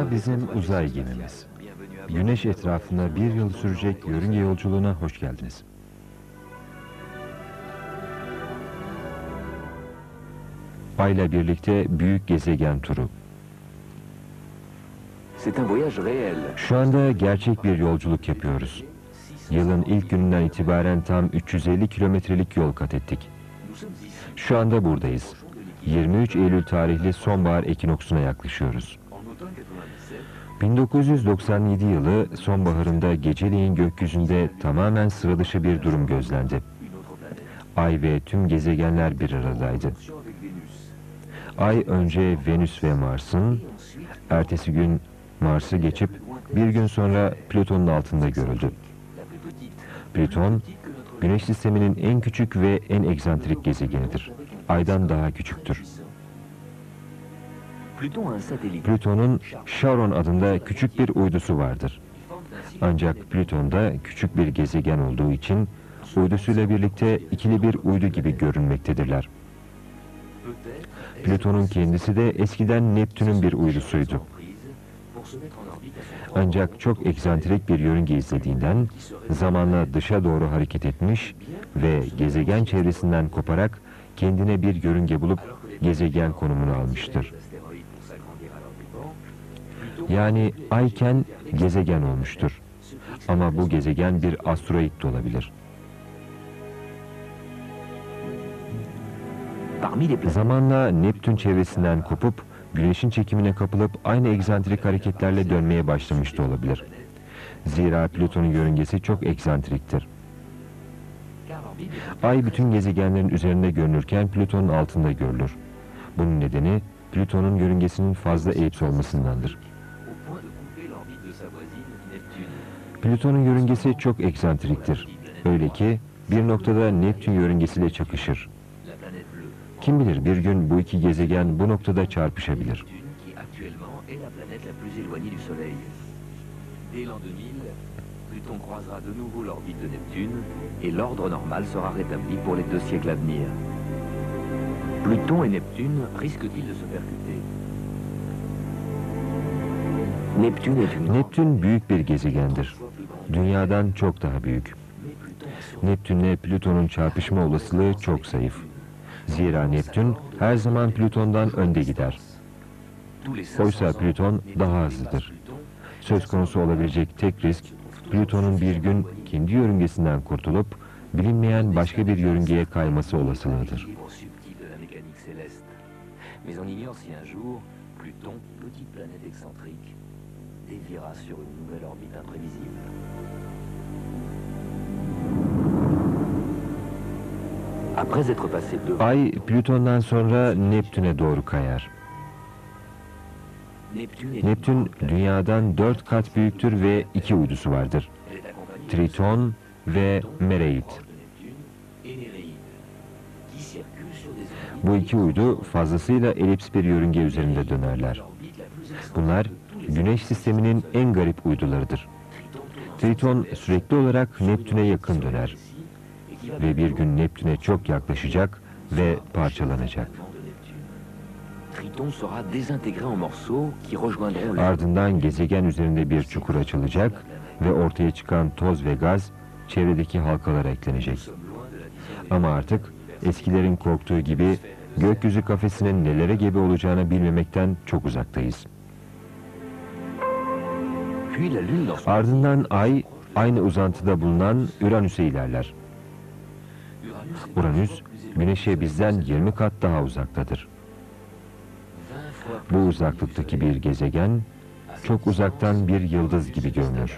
Dünya bizim uzay gemimiz. Güneş etrafında bir yıl sürecek yörünge yolculuğuna hoş geldiniz. Ay'la birlikte büyük gezegen turu. Şu anda gerçek bir yolculuk yapıyoruz. Yılın ilk gününden itibaren tam 350 kilometrelik yol kat ettik. Şu anda buradayız. 23 Eylül tarihli sonbahar ekinoksuna yaklaşıyoruz. 1997 yılı sonbaharında geceleyin gökyüzünde tamamen sıra dışı bir durum gözlendi. Ay ve tüm gezegenler bir aradaydı. Ay önce Venüs ve Mars'ın, ertesi gün Mars'ı geçip bir gün sonra Plüton'un altında görüldü. Plüton, Güneş sisteminin en küçük ve en egzantrik gezegenidir. Ay'dan daha küçüktür. Plüton'un Charon adında küçük bir uydusu vardır. Ancak Plüton'da küçük bir gezegen olduğu için uydusuyla birlikte ikili bir uydu gibi görünmektedirler. Plüton'un kendisi de eskiden Neptün'ün bir uydusuydu. Ancak çok egzantrik bir yörünge izlediğinden zamanla dışa doğru hareket etmiş ve gezegen çevresinden koparak kendine bir yörünge bulup gezegen konumunu almıştır. Yani Ayken gezegen olmuştur. Ama bu gezegen bir asteroid de olabilir. Zamanla Neptün çevresinden kopup Güneş'in çekimine kapılıp aynı egzantrik hareketlerle dönmeye başlamış da olabilir. Zira Plüton'un yörüngesi çok egzantriktir. Ay bütün gezegenlerin üzerinde görünürken Plüton'un altında görülür. Bunun nedeni Plüton'un yörüngesinin fazla elips olmasındandır. Plüton'un yörüngesi çok egzantriktir. Öyle ki bir noktada Neptün yörüngesiyle çakışır. Kim bilir bir gün bu iki gezegen bu noktada çarpışabilir. Pluton croisera de nouveau l'orbite de Neptune et l'ordre normal sera rétabli pour les 2 siècles à venir. Pluton et Neptune risquent-ils de se percuter? Neptün büyük bir gezegendir. Dünyadan çok daha büyük. Neptünle Plüton'un çarpışma olasılığı çok zayıf. Zira Neptün her zaman Plüton'dan önde gider. Oysa Plüton daha hızlıdır. Söz konusu olabilecek tek risk, Plüton'un bir gün kendi yörüngesinden kurtulup bilinmeyen başka bir yörüngeye kayması olasılığıdır. Ay, Plüton'dan sonra Neptün'e doğru kayar. Neptün, Dünya'dan 4 kat büyüktür ve 2 uydusu vardır. Triton ve Nereid. Bu iki uydu fazlasıyla elips bir yörünge üzerinde dönerler. Bunlar, Güneş sisteminin en garip uydularıdır. Triton sürekli olarak Neptün'e yakın döner. Ve bir gün Neptün'e çok yaklaşacak ve parçalanacak. Ardından gezegen üzerinde bir çukur açılacak ve ortaya çıkan toz ve gaz çevredeki halkalara eklenecek. Ama artık eskilerin korktuğu gibi gökyüzü kafesinin nelere gebe olacağını bilmemekten çok uzaktayız. Ardından Ay, aynı uzantıda bulunan Uranüs'e ilerler. Uranüs, Güneş'e bizden 20 kat daha uzaktadır. Bu uzaklıktaki bir gezegen, çok uzaktan bir yıldız gibi görünür.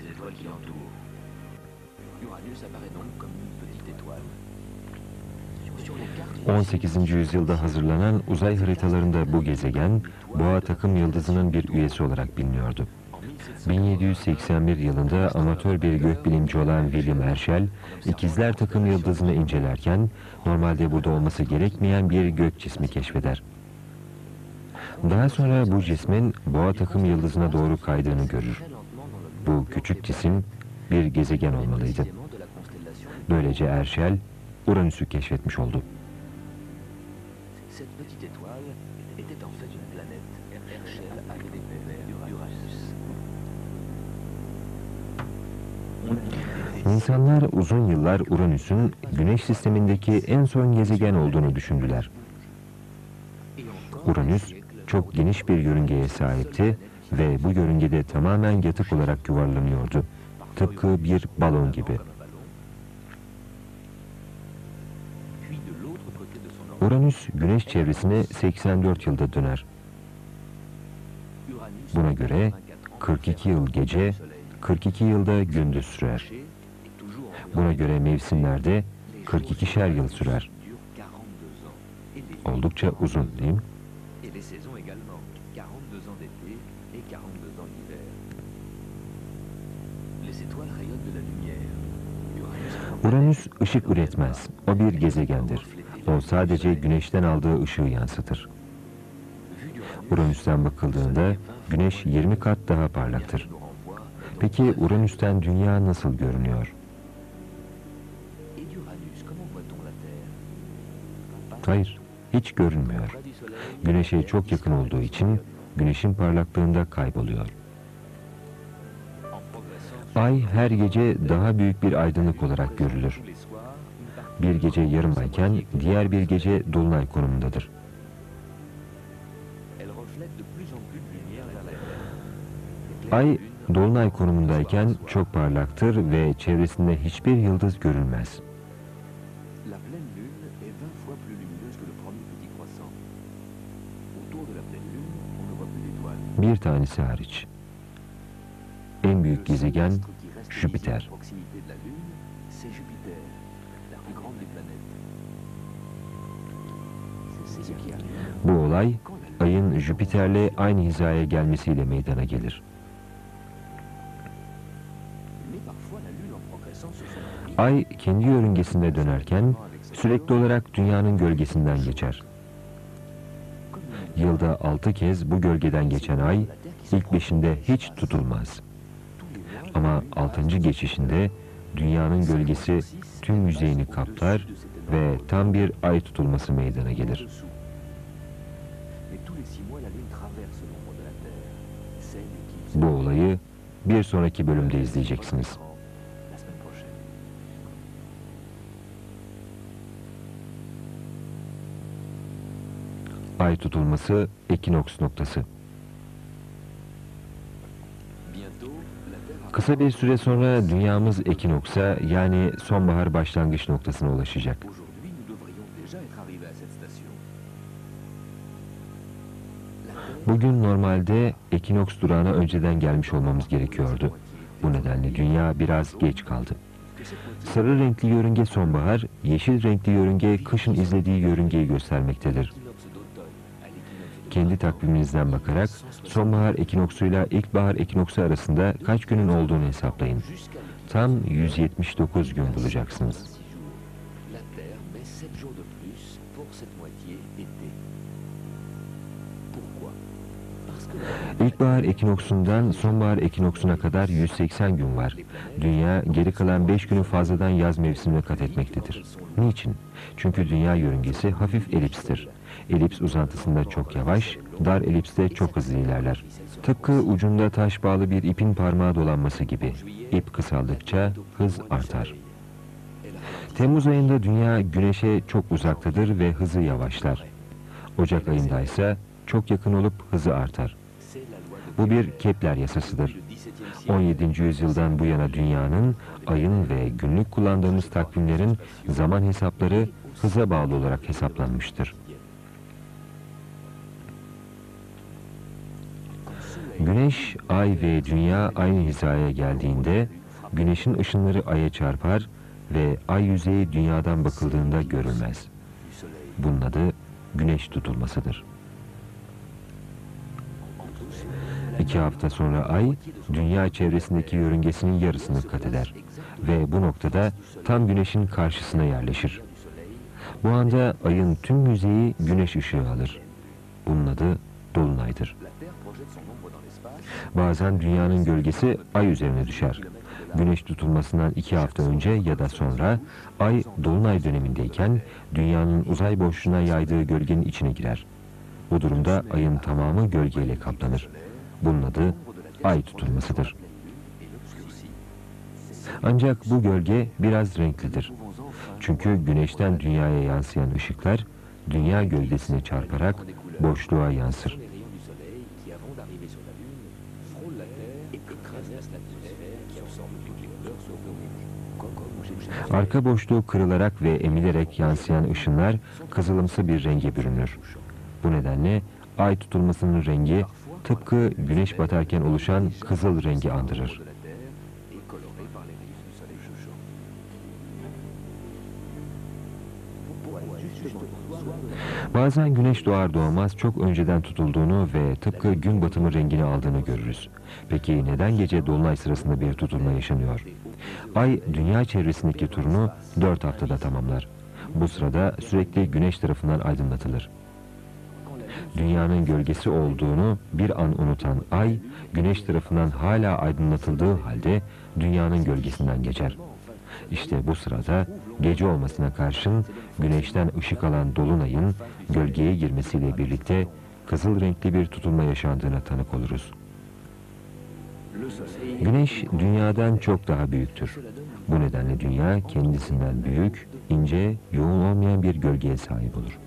18. yüzyılda hazırlanan uzay haritalarında bu gezegen, Boğa takım yıldızının bir üyesi olarak biliniyordu. 1781 yılında amatör bir gökbilimci olan William Herschel, ikizler takım yıldızını incelerken, normalde burada olması gerekmeyen bir gök cismi keşfeder. Daha sonra bu cismin Boğa takım yıldızına doğru kaydığını görür. Bu küçük cisim bir gezegen olmalıydı. Böylece Herschel, Uranüs'ü keşfetmiş oldu. Cette petite étoile était en fait une planète. Herschel avait découvert Uranus. 18 ans plus tard, İnsanlar uzun yıllar Uranüs'ün Güneş sistemindeki en son gezegen olduğunu düşündüler. Uranüs çok geniş bir yörüngeye sahipti ve bu yörüngede tamamen yatık olarak yuvarlanıyordu. Tıpkı bir balon gibi. Uranüs, Güneş çevresine 84 yılda döner. Buna göre 42 yıl gece, 42 yılda gündüz sürer. Buna göre mevsimlerde 42'şer yıl sürer. Oldukça uzun, değil mi? Uranüs ışık üretmez. O bir gezegendir. O sadece Güneş'ten aldığı ışığı yansıtır. Uranüs'ten bakıldığında Güneş 20 kat daha parlaktır. Peki Uranüs'ten Dünya nasıl görünüyor? Hayır, hiç görünmüyor. Güneş'e çok yakın olduğu için Güneş'in parlaklığında kayboluyor. Ay her gece daha büyük bir aydınlık olarak görülür. Bir gece yarım ayken diğer bir gece dolunay konumundadır. Ay dolunay konumundayken çok parlaktır ve çevresinde hiçbir yıldız görülmez. Bir tanesi hariç. En büyük gezegen Jüpiter. Bu olay Ay'ın Jüpiter'le aynı hizaya gelmesiyle meydana gelir. Ay kendi yörüngesinde dönerken sürekli olarak Dünya'nın gölgesinden geçer. Yılda 6 kez bu gölgeden geçen Ay ilk 5'inde hiç tutulmaz. Ama 6. geçişinde Dünya'nın gölgesi tüm yüzeyini kaplar ve tam bir Ay tutulması meydana gelir. Bu olayı bir sonraki bölümde izleyeceksiniz. Ay tutulması ekinoks noktası. Kısa bir süre sonra dünyamız ekinoksa yani sonbahar başlangıç noktasına ulaşacak. Bugün normalde ekinoks durağına önceden gelmiş olmamız gerekiyordu. Bu nedenle dünya biraz geç kaldı. Sarı renkli yörünge sonbahar, yeşil renkli yörünge kışın izlediği yörüngeyi göstermektedir. Kendi takviminizden bakarak sonbahar ekinoksuyla ilkbahar ekinoksu arasında kaç günün olduğunu hesaplayın. Tam 179 gün bulacaksınız. İlkbahar ekinoksundan sonbahar ekinoksuna kadar 180 gün var. Dünya geri kalan 5 günü fazladan yaz mevsimine kat etmektedir. Niçin? Çünkü dünya yörüngesi hafif elipstir. Elips uzantısında çok yavaş, dar elipste çok hızlı ilerler. Tıpkı ucunda taş bağlı bir ipin parmağı dolanması gibi. İp kısaldıkça hız artar. Temmuz ayında dünya güneşe çok uzaktadır ve hızı yavaşlar. Ocak ayında ise çok yakın olup hızı artar. Bu bir Kepler yasasıdır. 17. yüzyıldan bu yana dünyanın, ayın ve günlük kullandığımız takvimlerin zaman hesapları hıza bağlı olarak hesaplanmıştır. Güneş, ay ve dünya aynı hizaya geldiğinde güneşin ışınları aya çarpar ve ay yüzeyi dünyadan bakıldığında görülmez. Bunun adı güneş tutulmasıdır. 2 hafta sonra ay, dünya çevresindeki yörüngesinin yarısını kat eder ve bu noktada tam güneşin karşısına yerleşir. Bu anda ayın tüm yüzeyi güneş ışığı alır. Bunun adı dolunaydır. Bazen dünyanın gölgesi ay üzerine düşer. Güneş tutulmasından 2 hafta önce ya da sonra ay dolunay dönemindeyken dünyanın uzay boşluğuna yaydığı gölgenin içine girer. Bu durumda ayın tamamı gölgeyle kaplanır. Bunun adı ay tutulmasıdır. Ancak bu gölge biraz renklidir. Çünkü güneşten dünyaya yansıyan ışıklar, dünya gövdesine çarparak boşluğa yansır. Arka boşluğu kırılarak ve emilerek yansıyan ışınlar kızılımsı bir renge bürünür. Bu nedenle ay tutulmasının rengi tıpkı güneş batarken oluşan kızıl rengi andırır. Bazen güneş doğar doğmaz çok önceden tutulduğunu ve tıpkı gün batımı rengini aldığını görürüz. Peki neden gece dolunay sırasında bir tutulma yaşanıyor? Ay dünya çevresindeki turunu 4 haftada tamamlar. Bu sırada sürekli güneş tarafından aydınlatılır. Dünyanın gölgesi olduğunu bir an unutan ay, güneş tarafından hala aydınlatıldığı halde dünyanın gölgesinden geçer. İşte bu sırada gece olmasına karşın güneşten ışık alan dolunayın gölgeye girmesiyle birlikte kızıl renkli bir tutulma yaşandığına tanık oluruz. Güneş dünyadan çok daha büyüktür. Bu nedenle dünya kendisinden büyük, ince, yoğun olmayan bir gölgeye sahip olur.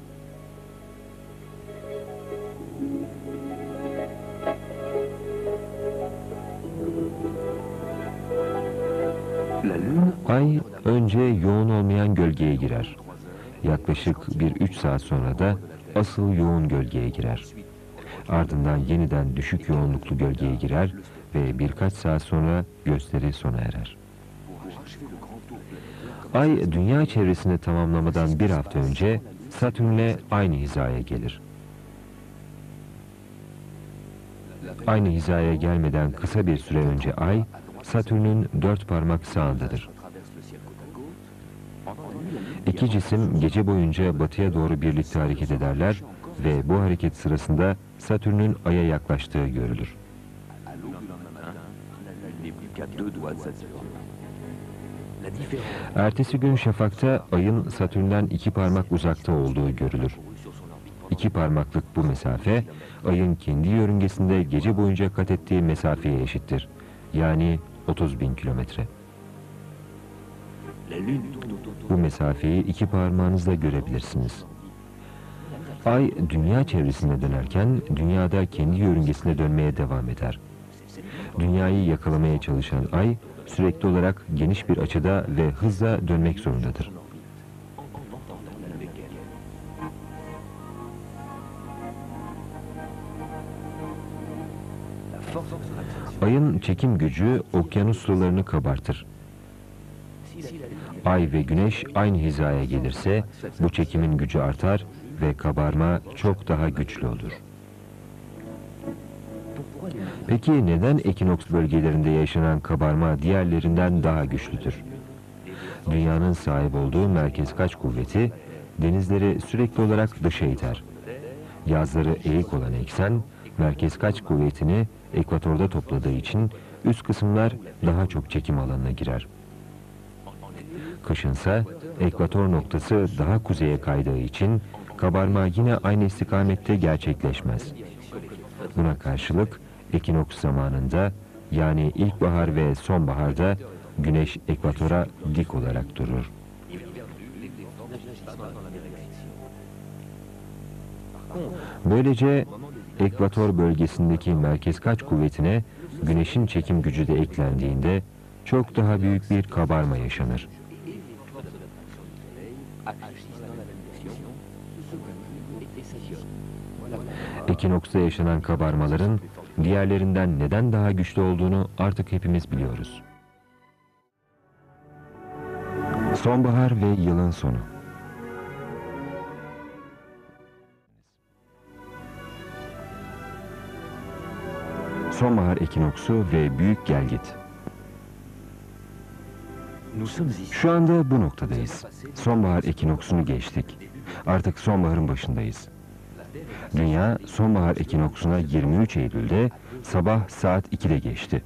Ay önce yoğun olmayan gölgeye girer. Yaklaşık bir 3 saat sonra da asıl yoğun gölgeye girer. Ardından yeniden düşük yoğunluklu gölgeye girer ve birkaç saat sonra gösteri sona erer. Ay dünya çevresini tamamlamadan bir hafta önce Satürn'le aynı hizaya gelir. Aynı hizaya gelmeden kısa bir süre önce Ay, Satürn'ün 4 parmak sağındadır. İki cisim gece boyunca batıya doğru birlikte hareket ederler ve bu hareket sırasında Satürn'ün Ay'a yaklaştığı görülür. Ertesi gün şafakta Ay'ın Satürn'den 2 parmak uzakta olduğu görülür. 2 parmaklık bu mesafe, Ay'ın kendi yörüngesinde gece boyunca kat ettiği mesafeye eşittir. Yani 30.000 kilometre. Bu mesafeyi 2 parmağınızla görebilirsiniz. Ay dünya çevresinde dönerken dünyada kendi yörüngesine dönmeye devam eder. Dünyayı yakalamaya çalışan Ay sürekli olarak geniş bir açıda ve hızla dönmek zorundadır. Ay'ın çekim gücü okyanus sularını kabartır. Ay ve Güneş aynı hizaya gelirse bu çekimin gücü artar ve kabarma çok daha güçlü olur. Peki neden ekinoks bölgelerinde yaşanan kabarma diğerlerinden daha güçlüdür? Dünyanın sahip olduğu merkez kaç kuvveti denizleri sürekli olarak dışa iter. Yazları eğik olan eksen merkez kaç kuvvetini ekvatorda topladığı için üst kısımlar daha çok çekim alanına girer. Kışınsa ekvator noktası daha kuzeye kaydığı için kabarma yine aynı istikamette gerçekleşmez. Buna karşılık ekinoks zamanında yani ilkbahar ve sonbaharda Güneş ekvatora dik olarak durur. Böylece ekvator bölgesindeki merkez kaç kuvvetine Güneş'in çekim gücü de eklendiğinde çok daha büyük bir kabarma yaşanır. Ekinoksta yaşanan kabarmaların diğerlerinden neden daha güçlü olduğunu artık hepimiz biliyoruz. Sonbahar ve yılın sonu. Sonbahar ekinoksu ve büyük gelgit. Şu anda bu noktadayız. Sonbahar ekinoksunu geçtik. Artık sonbaharın başındayız. Dünya sonbahar ekinoksuna 23 Eylül'de sabah saat 2'de geçti.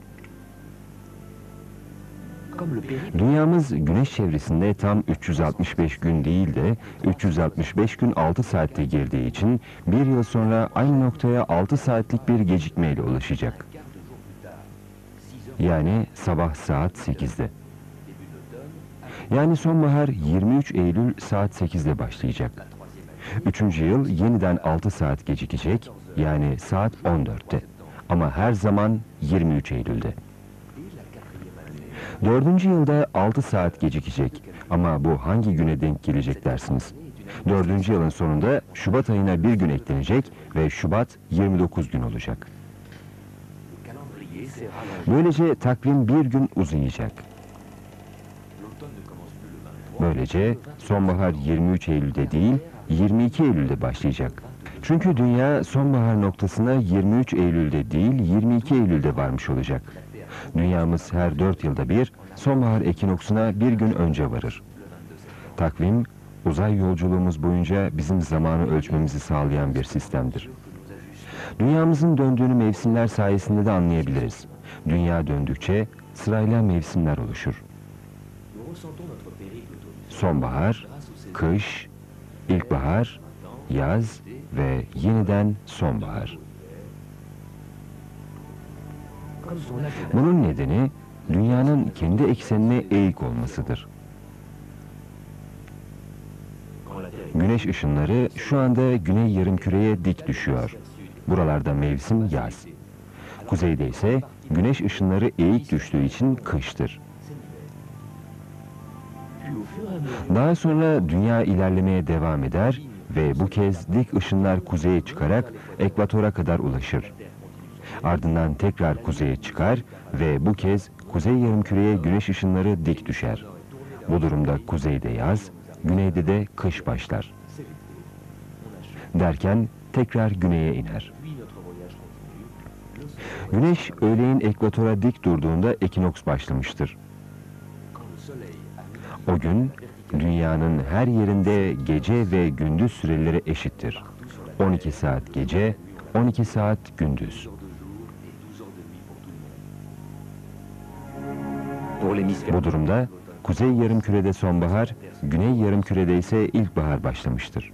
Dünyamız güneş çevresinde tam 365 gün değil de 365 gün 6 saatte girdiği için bir yıl sonra aynı noktaya 6 saatlik bir gecikmeyle ulaşacak. Yani sabah saat 8'de. Yani sonbahar 23 Eylül saat 8'de başlayacak. 3. yıl yeniden 6 saat gecikecek, yani saat 14'te. Ama her zaman 23 Eylül'de. 4. yılda 6 saat gecikecek ama bu hangi güne denk gelecek dersiniz? 4. yılın sonunda Şubat ayına bir gün eklenecek ve Şubat 29 gün olacak. Böylece takvim bir gün uzayacak. Böylece sonbahar 23 Eylül'de değil, 22 Eylül'de başlayacak. Çünkü dünya sonbahar noktasına 23 Eylül'de değil, 22 Eylül'de varmış olacak. Dünyamız her 4 yılda bir sonbahar ekinoksuna bir gün önce varır. Takvim, uzay yolculuğumuz boyunca bizim zamanı ölçmemizi sağlayan bir sistemdir. Dünyamızın döndüğünü mevsimler sayesinde de anlayabiliriz. Dünya döndükçe sırayla mevsimler oluşur. Sonbahar, kış, ilkbahar, yaz ve yeniden sonbahar. Bunun nedeni dünyanın kendi eksenine eğik olmasıdır. Güneş ışınları şu anda güney yarımküreye dik düşüyor. Buralarda mevsim yaz. Kuzeyde ise güneş ışınları eğik düştüğü için kıştır. Daha sonra dünya ilerlemeye devam eder ve bu kez dik ışınlar kuzeye çıkarak ekvatora kadar ulaşır. Ardından tekrar kuzeye çıkar ve bu kez kuzey yarımküreye güneş ışınları dik düşer. Bu durumda kuzeyde yaz, güneyde de kış başlar. Derken tekrar güneye iner. Güneş öğleyin ekvatora dik durduğunda ekinoks başlamıştır. O gün dünyanın her yerinde gece ve gündüz süreleri eşittir. 12 saat gece, 12 saat gündüz. Bu durumda kuzey yarımkürede sonbahar, güney yarımkürede ise ilkbahar başlamıştır.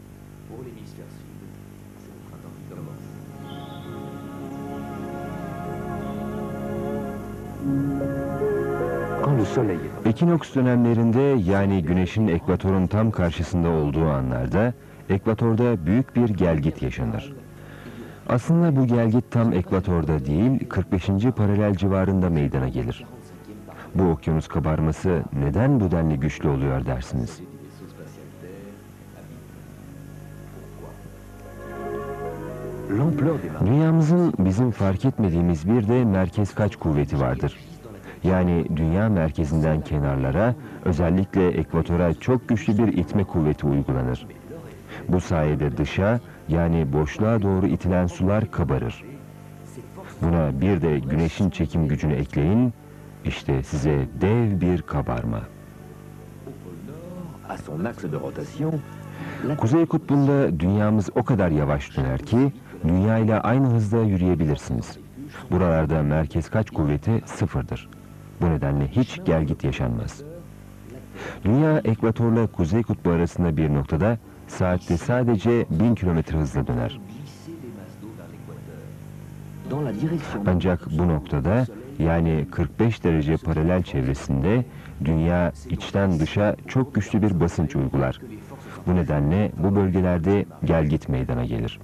Ekinoks dönemlerinde, yani güneşin ekvatorun tam karşısında olduğu anlarda ekvatorda büyük bir gelgit yaşanır. Aslında bu gelgit tam ekvatorda değil, 45. paralel civarında meydana gelir. Bu okyanus kabarması neden bu denli güçlü oluyor dersiniz? Dünyamızın bizim fark etmediğimiz bir de merkez kaç kuvveti vardır. Yani dünya merkezinden kenarlara, özellikle ekvatora çok güçlü bir itme kuvveti uygulanır. Bu sayede dışa, yani boşluğa doğru itilen sular kabarır. Buna bir de güneşin çekim gücünü ekleyin, işte size dev bir kabarma. Kuzey kutbunda dünyamız o kadar yavaş döner ki, dünya ile aynı hızda yürüyebilirsiniz. Buralarda merkez kaç kuvveti sıfırdır. Bu nedenle hiç gelgit yaşanmaz. Dünya ekvatorla kuzey kutbu arasında bir noktada saatte sadece 1000 kilometre hızla döner. Ancak bu noktada, yani 45 derece paralel çevresinde dünya içten dışa çok güçlü bir basınç uygular. Bu nedenle bu bölgelerde gelgit meydana gelir.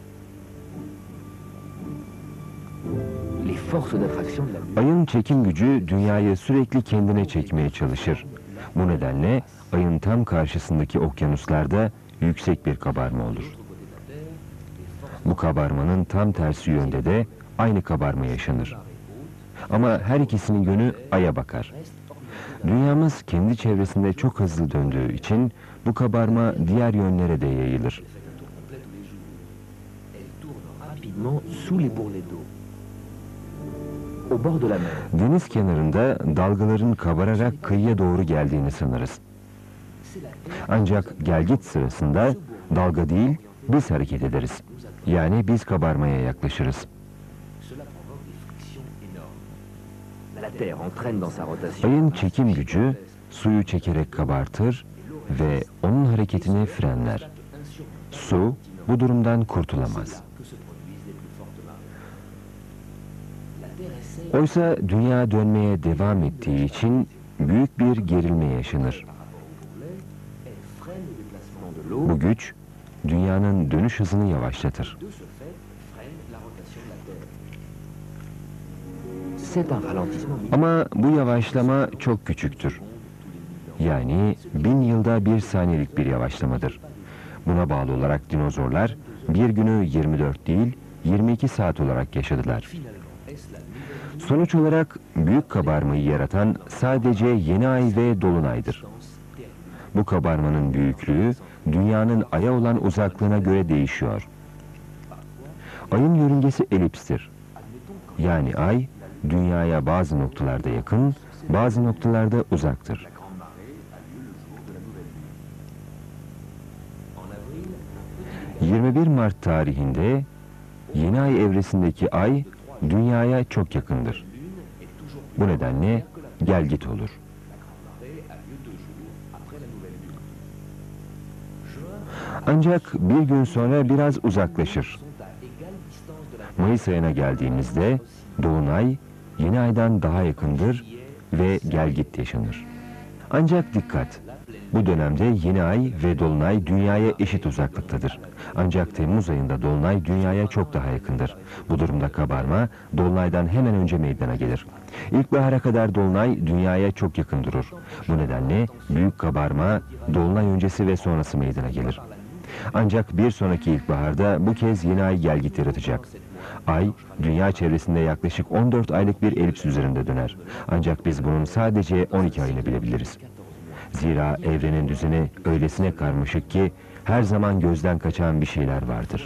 Ayın çekim gücü dünyayı sürekli kendine çekmeye çalışır. Bu nedenle ayın tam karşısındaki okyanuslarda yüksek bir kabarma olur. Bu kabarmanın tam tersi yönde de aynı kabarma yaşanır. Ama her ikisinin yönü aya bakar. Dünyamız kendi çevresinde çok hızlı döndüğü için bu kabarma diğer yönlere de yayılır. Deniz kenarında dalgaların kabararak kıyıya doğru geldiğini sanırız. Ancak gelgit sırasında dalga değil, biz hareket ederiz. Yani biz kabarmaya yaklaşırız. Ayın çekim gücü suyu çekerek kabartır ve onun hareketini frenler. Su bu durumdan kurtulamaz. Oysa dünya dönmeye devam ettiği için büyük bir gerilme yaşanır. Bu güç, dünyanın dönüş hızını yavaşlatır. C'est un ralentissement Ama bu yavaşlama çok küçüktür. Yani 1000 yılda bir saniyelik bir yavaşlamadır. Buna bağlı olarak dinozorlar bir günü 24 değil 22 saat olarak yaşadılar. Sonuç olarak büyük kabarmayı yaratan sadece yeni ay ve dolunaydır. Bu kabarmanın büyüklüğü dünyanın Ay'a olan uzaklığına göre değişiyor. Ayın yörüngesi elipstir. Yani Ay, dünyaya bazı noktalarda yakın, bazı noktalarda uzaktır. ...21 Mart tarihinde yeni ay evresindeki Ay, dünyaya çok yakındır. Bu nedenle gelgit olur. Ancak bir gün sonra biraz uzaklaşır. Mayıs ayına geldiğimizde dolunay yeni aydan daha yakındır ve gelgit yaşanır. Ancak dikkat! Bu dönemde yeni ay ve dolunay dünyaya eşit uzaklıktadır. Ancak Temmuz ayında dolunay dünyaya çok daha yakındır. Bu durumda kabarma dolunaydan hemen önce meydana gelir. İlkbahara kadar dolunay dünyaya çok yakın durur. Bu nedenle büyük kabarma dolunay öncesi ve sonrası meydana gelir. Ancak bir sonraki ilkbaharda bu kez yeni ay gelgit yaratacak. Ay, dünya çevresinde yaklaşık 14 aylık bir elips üzerinde döner. Ancak biz bunun sadece 12 ayını bilebiliriz. Zira evrenin düzeni öylesine karmaşık ki her zaman gözden kaçan bir şeyler vardır.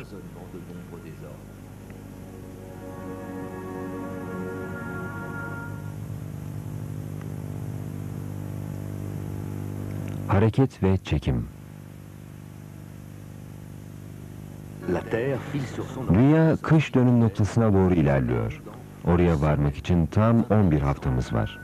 Hareket ve çekim. Dünya kış dönüm noktasına doğru ilerliyor. Oraya varmak için tam 11 haftamız var.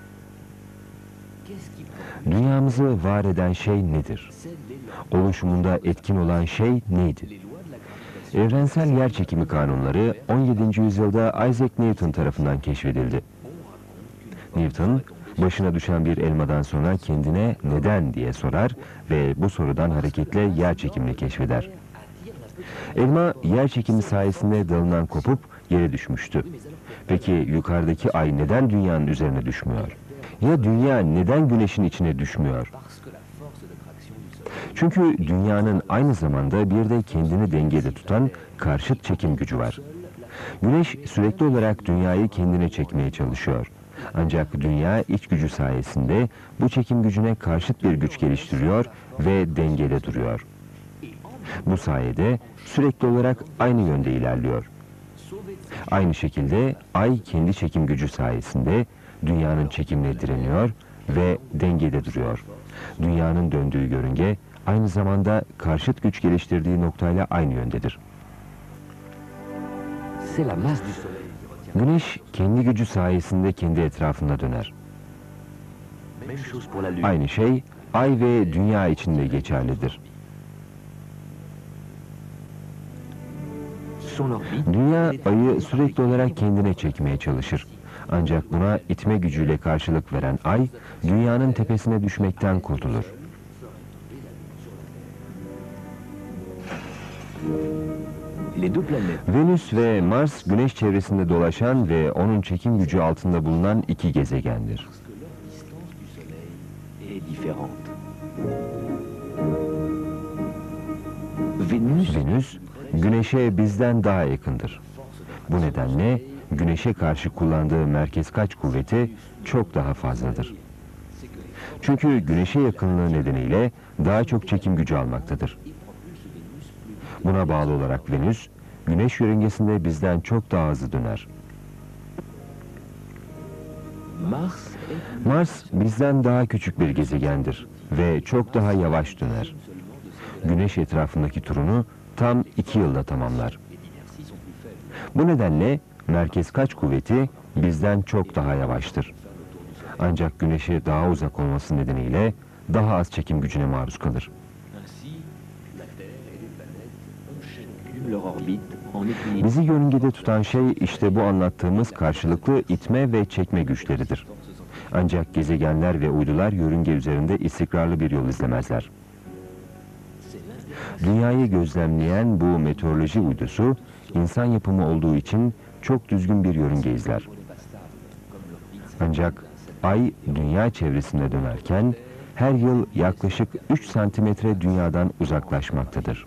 Dünyamızı var eden şey nedir? Oluşumunda etkin olan şey neydi? Evrensel yerçekimi kanunları 17. yüzyılda Isaac Newton tarafından keşfedildi. Newton, başına düşen bir elmadan sonra kendine neden diye sorar ve bu sorudan hareketle yerçekimini keşfeder. Elma yerçekimi sayesinde dalından kopup yere düşmüştü. Peki yukarıdaki ay neden dünyanın üzerine düşmüyor? Ya dünya neden güneşin içine düşmüyor? Çünkü dünyanın aynı zamanda bir de kendini dengede tutan karşıt çekim gücü var. Güneş sürekli olarak dünyayı kendine çekmeye çalışıyor. Ancak dünya iç gücü sayesinde bu çekim gücüne karşıt bir güç geliştiriyor ve dengede duruyor. Bu sayede sürekli olarak aynı yönde ilerliyor. Aynı şekilde ay kendi çekim gücü sayesinde dünyanın çekimine direniyor ve dengede duruyor. Dünyanın döndüğü yörünge aynı zamanda karşıt güç geliştirdiği noktayla aynı yöndedir. Güneş kendi gücü sayesinde kendi etrafında döner. Aynı şey ay ve dünya için de geçerlidir. Dünya ayı sürekli olarak kendine çekmeye çalışır. Ancak buna itme gücüyle karşılık veren ay, dünyanın tepesine düşmekten kurtulur. Venüs ve Mars, Güneş çevresinde dolaşan ve onun çekim gücü altında bulunan iki gezegendir. Venüs, Güneş'e bizden daha yakındır. Bu nedenle Güneş'e karşı kullandığı merkez kaç kuvveti çok daha fazladır. Çünkü Güneş'e yakınlığı nedeniyle daha çok çekim gücü almaktadır. Buna bağlı olarak Venüs, Güneş yörüngesinde bizden çok daha hızlı döner. Mars bizden daha küçük bir gezegendir ve çok daha yavaş döner. Güneş etrafındaki turunu tam 2 yılda tamamlar. Bu nedenle merkez kaç kuvveti bizden çok daha yavaştır. Ancak Güneş'e daha uzak olması nedeniyle daha az çekim gücüne maruz kalır. Bizi yörüngede tutan şey işte bu anlattığımız karşılıklı itme ve çekme güçleridir. Ancak gezegenler ve uydular yörünge üzerinde istikrarlı bir yol izlemezler. Dünyayı gözlemleyen bu meteoroloji uydusu, insan yapımı olduğu için çok düzgün bir yörünge izler. Ancak Ay, Dünya çevresinde dönerken, her yıl yaklaşık 3 santimetre Dünya'dan uzaklaşmaktadır.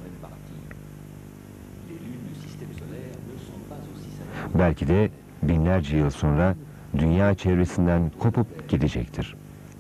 Belki de binlerce yıl sonra Dünya çevresinden kopup gidecektir.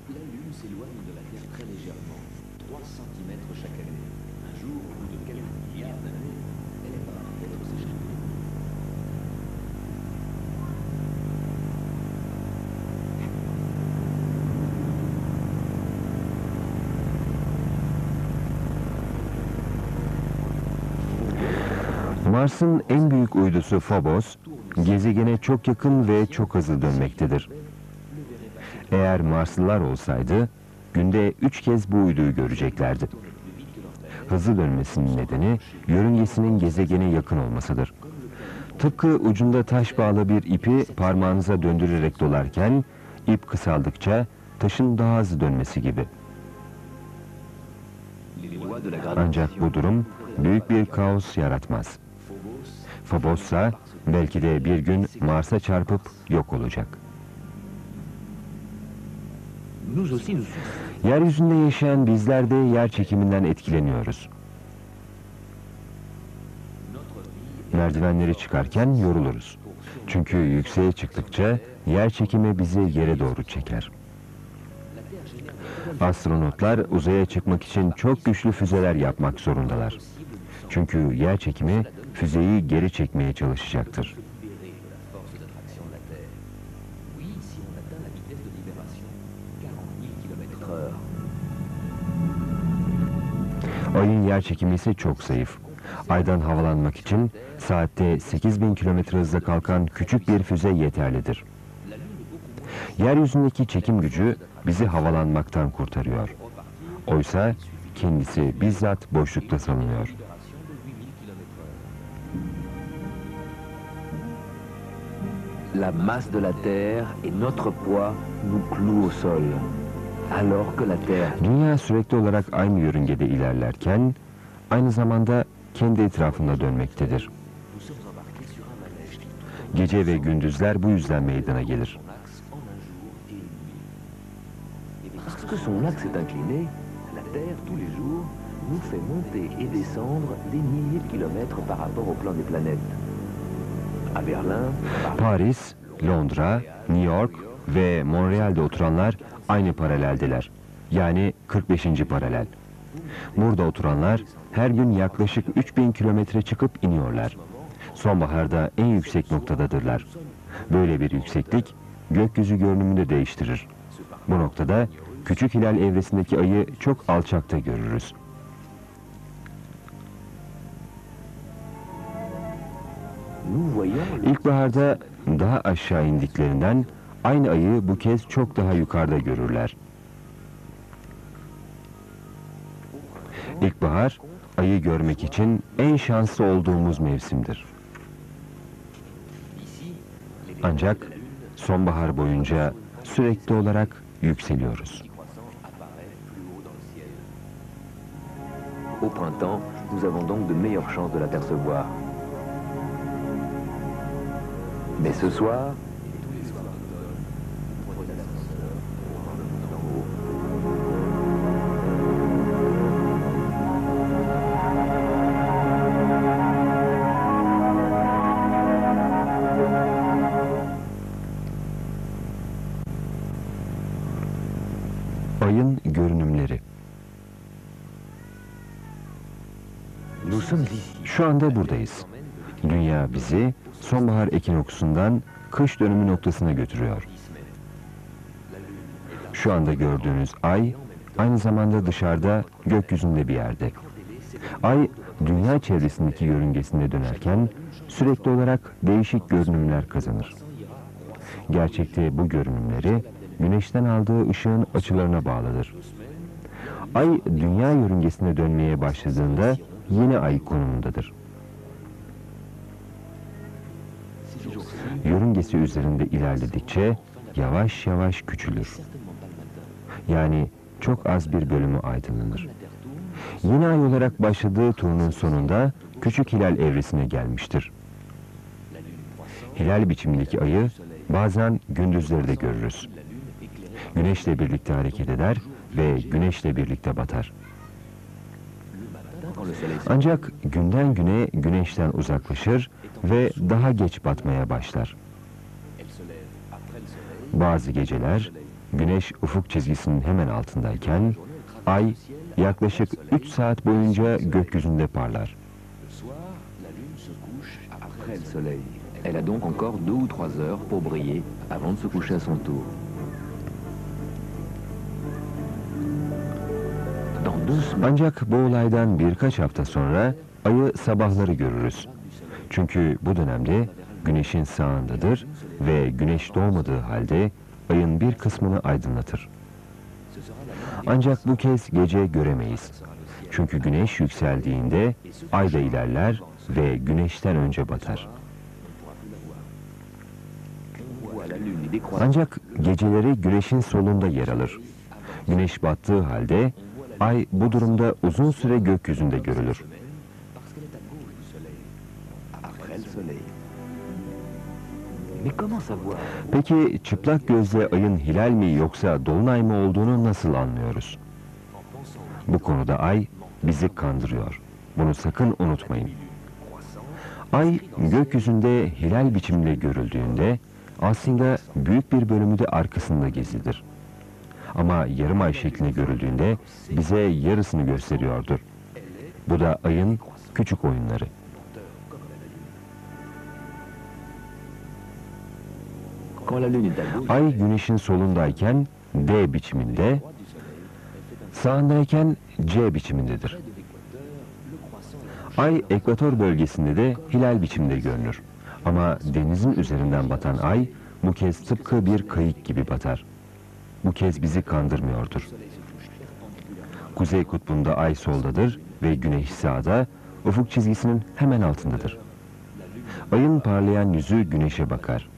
Mars'ın en büyük uydusu Phobos, gezegene çok yakın ve çok hızlı dönmektedir. Eğer Marslılar olsaydı, günde 3 kez bu uyduyu göreceklerdi. Hızlı dönmesinin nedeni, yörüngesinin gezegene yakın olmasıdır. Tıpkı ucunda taş bağlı bir ipi parmağınıza döndürerek dolarken, ip kısaldıkça taşın daha hızlı dönmesi gibi. Ancak bu durum büyük bir kaos yaratmaz. Phobos'sa belki de bir gün Mars'a çarpıp yok olacak. Yeryüzünde yaşayan bizler de yer çekiminden etkileniyoruz. Merdivenleri çıkarken yoruluruz. Çünkü yükseğe çıktıkça yer çekimi bizi yere doğru çeker. Astronotlar uzaya çıkmak için çok güçlü füzeler yapmak zorundalar. Çünkü yer çekimi füzeyi geri çekmeye çalışacaktır. Ayın yer çekimi ise çok zayıf. Aydan havalanmak için saatte 8000 kilometre hızla kalkan küçük bir füze yeterlidir. Yeryüzündeki çekim gücü bizi havalanmaktan kurtarıyor. Oysa kendisi bizzat boşlukta salınıyor. La masse de la Terre et notre poids nous clouent au sol. Alors que la Terre... Dünya sürekli olarak aynı yörüngede ilerlerken, aynı zamanda kendi etrafında dönmektedir. Gece ve gündüzler bu yüzden meydana gelir. Parce que son axe est incliné, la Terre, tous les jours, nous fait monter et descendre des milliers de kilomètres par rapport au plan des planètes. À Berlin, Paris, Londra, New York ve Montreal'de oturanlar aynı paraleldeler. Yani 45. paralel. Burada oturanlar her gün yaklaşık 3000 kilometre çıkıp iniyorlar. Sonbaharda en yüksek noktadadırlar. Böyle bir yükseklik gökyüzü görünümünü de değiştirir. Bu noktada küçük hilal evresindeki ayı çok alçakta görürüz. İlkbaharda daha aşağı indiklerinden aynı ayı bu kez çok daha yukarıda görürler. İlkbahar, ayı görmek için en şanslı olduğumuz mevsimdir. Ancak sonbahar boyunca sürekli olarak yükseliyoruz. au printemps, nous avons donc de meilleures chances de l'apercevoir. Mais ce soir, Ayın görünümleri. nous sommes ici. Şu anda buradayız. Dünya bizi sonbahar ekinoksundan kış dönümü noktasına götürüyor. Şu anda gördüğünüz ay aynı zamanda dışarıda gökyüzünde bir yerde. Ay dünya çevresindeki yörüngesinde dönerken sürekli olarak değişik görünümler kazanır. Gerçekte bu görünümleri güneşten aldığı ışığın açılarına bağlıdır. Ay dünya yörüngesine dönmeye başladığında yeni ay konumundadır. Yörüngesi üzerinde ilerledikçe yavaş yavaş küçülür. Yani çok az bir bölümü aydınlanır. Yeni ay olarak başladığı turunun sonunda küçük hilal evresine gelmiştir. Hilal biçimindeki ayı bazen gündüzleri de görürüz. Güneşle birlikte hareket eder ve güneşle birlikte batar. Ancak günden güne güneşten uzaklaşır ve daha geç batmaya başlar. Bazı geceler güneş ufuk çizgisinin hemen altındayken ay yaklaşık 3 saat boyunca gökyüzünde parlar. Elle a donc encore 2 ou 3 heures pour briller avant de se coucher à son tour. Ancak bu olaydan birkaç hafta sonra ayı sabahları görürüz. Çünkü bu dönemde güneşin sağındadır ve güneş doğmadığı halde ayın bir kısmını aydınlatır. Ancak bu kez gece göremeyiz. Çünkü güneş yükseldiğinde ay da ilerler ve güneşten önce batar. Ancak geceleri güneşin solunda yer alır. Güneş battığı halde ay bu durumda uzun süre gökyüzünde görülür. Peki çıplak gözle ayın hilal mi yoksa dolunay mı olduğunu nasıl anlıyoruz? Bu konuda ay bizi kandırıyor. Bunu sakın unutmayın. Ay gökyüzünde hilal biçiminde görüldüğünde aslında büyük bir bölümü de arkasında gizlidir. Ama yarım ay şeklinde görüldüğünde bize yarısını gösteriyordur. Bu da ayın küçük oyunları. Ay güneşin solundayken D biçiminde, sağındayken C biçimindedir. Ay ekvator bölgesinde de hilal biçiminde görünür. Ama denizin üzerinden batan ay bu kez tıpkı bir kayık gibi batar. Bu kez bizi kandırmıyordur. Kuzey kutbunda ay soldadır ve güneş sağda, ufuk çizgisinin hemen altındadır. Ayın parlayan yüzü güneşe bakar.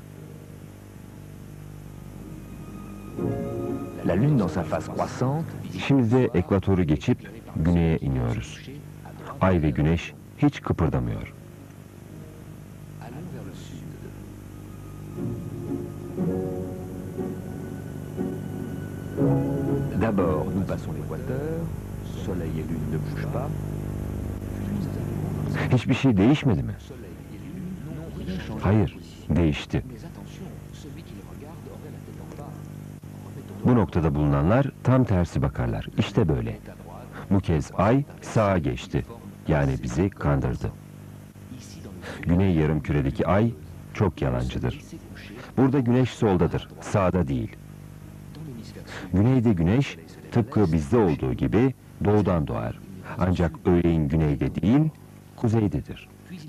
La lune dans sa face croissante. Şimdi de ekvatoru geçip güneye iniyoruz. Ay ve güneş hiç kıpırdamıyor. D'abord, nous passons l'équateur. Soleil et lune ne bougent pas. Hiçbir şey değişmedi mi? Hayır, değişti. Bu noktada bulunanlar tam tersi bakarlar. İşte böyle. Bu kez ay sağa geçti. Yani bizi kandırdı. Güney yarımküredeki ay çok yalancıdır. Burada güneş soldadır, sağda değil. Güneyde güneş tıpkı bizde olduğu gibi doğudan doğar. Ancak öğleyin güneyde değil, kuzeydedir.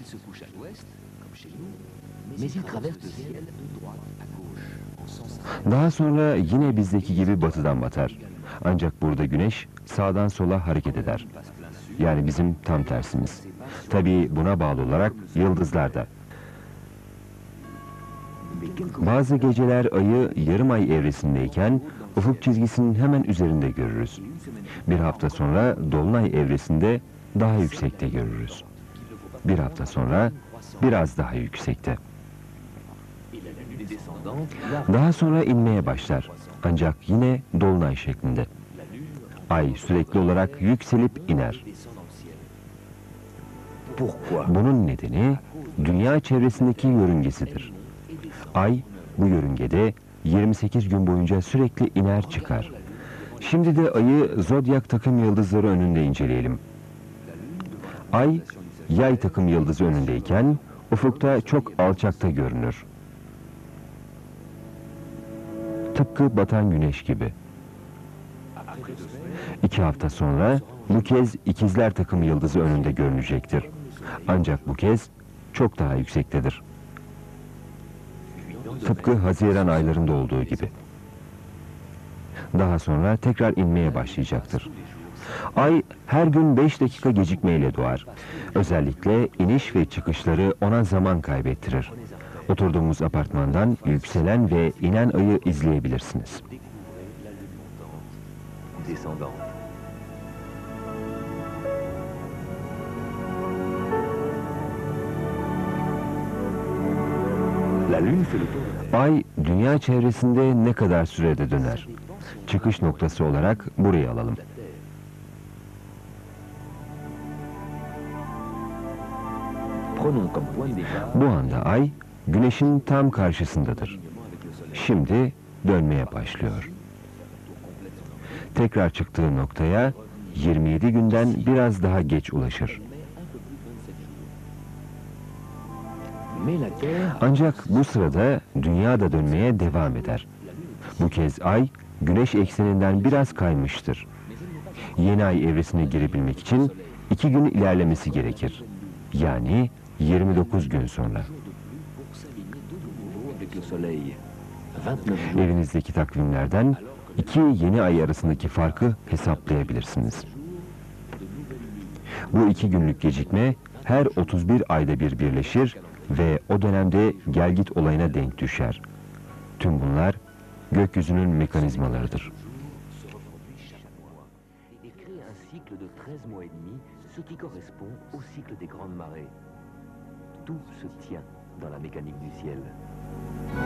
Daha sonra yine bizdeki gibi batıdan batar. Ancak burada güneş sağdan sola hareket eder. Yani bizim tam tersimiz. Tabii buna bağlı olarak yıldızlar da. Bazı geceler ayı yarım ay evresindeyken ufuk çizgisinin hemen üzerinde görürüz. Bir hafta sonra dolunay evresinde daha yüksekte görürüz. Bir hafta sonra biraz daha yüksekte. Daha sonra inmeye başlar. Ancak yine dolunay şeklinde. Ay sürekli olarak yükselip iner. Bunun nedeni dünya çevresindeki yörüngesidir. Ay bu yörüngede 28 gün boyunca sürekli iner çıkar. Şimdi de ayı zodyak takım yıldızları önünde inceleyelim. Ay yay takım yıldızı önündeyken ufukta çok alçakta görünür. Tıpkı batan güneş gibi. 2 hafta sonra bu kez ikizler takım yıldızı önünde görünecektir. Ancak bu kez çok daha yüksektedir. Tıpkı Haziran aylarında olduğu gibi. Daha sonra tekrar inmeye başlayacaktır. Ay her gün 5 dakika gecikmeyle doğar. Özellikle iniş ve çıkışları ona zaman kaybettirir. Oturduğumuz apartmandan yükselen ve inen ayı izleyebilirsiniz. Descendante. La Lune fait le tour de la Ay, dünya çevresinde ne kadar sürede döner? Çıkış noktası olarak burayı alalım. Terre. Prenons comme point de départ Bu anda ay, güneşin tam karşısındadır. l'alignement avec le Soleil. Şimdi dönmeye başlıyor. Tekrar çıktığı noktaya 27 günden biraz daha geç ulaşır. Mais la Terre, Ancak bu sırada dünya da dönmeye devam eder. Bu kez ay, güneş ekseninden biraz kaymıştır. Yeni ay evresine girebilmek için 2 gün ilerlemesi gerekir. Yani 29 gün sonra. pour s'aligner de nouveau avec le Soleil. 29 jours. Evinizdeki takvimlerden 2 yeni ay arasındaki farkı hesaplayabilirsiniz. Bu 2 günlük gecikme her 31 ayda bir birleşir ve o dönemde gelgit olayına denk düşer. Tüm bunlar gökyüzünün mekanizmalarıdır. Se reproduit chaque mois et crée un cycle de 13 mois et demi, ce qui correspond au cycle des grandes marées. Tout se tient dans la mécanique du ciel.